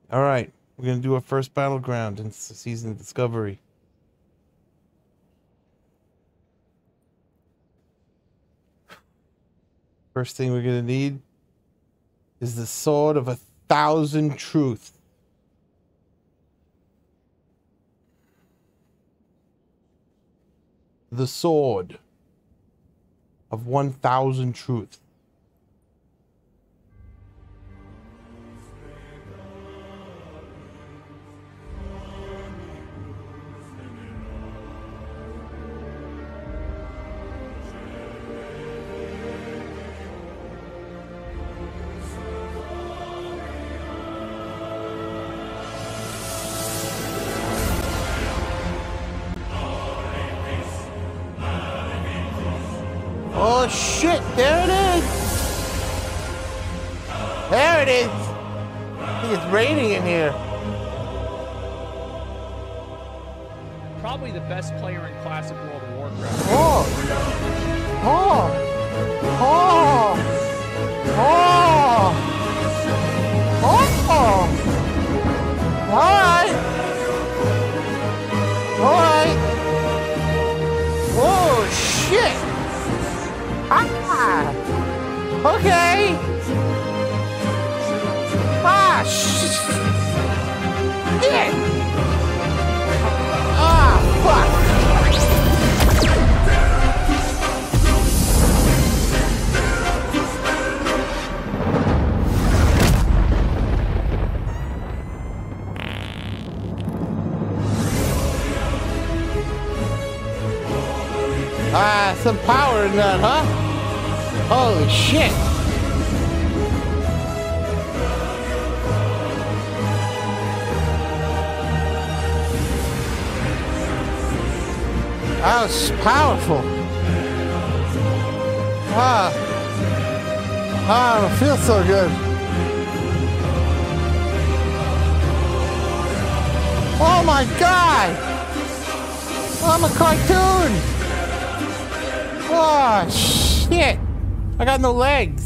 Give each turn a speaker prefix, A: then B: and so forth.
A: All right, we're gonna do our first battleground in Season of Discovery. First thing we're gonna need is the Sword of 1,000 Truth. The Sword of 1,000 Truth. Oh shit, there it is! There it is! I think it's raining in here.
B: Probably the best player in Classic World of Warcraft.
A: Oh! Oh! Oh! Oh! Oh! Alright! Alright! Oh shit! Ah! Okay! Ah! Shit! Ah! Fuck! Ah, some power in that, huh? Holy shit! That was powerful. Ah, I don't feel so good. Oh my god! I'm a cartoon! Oh shit! I got no legs.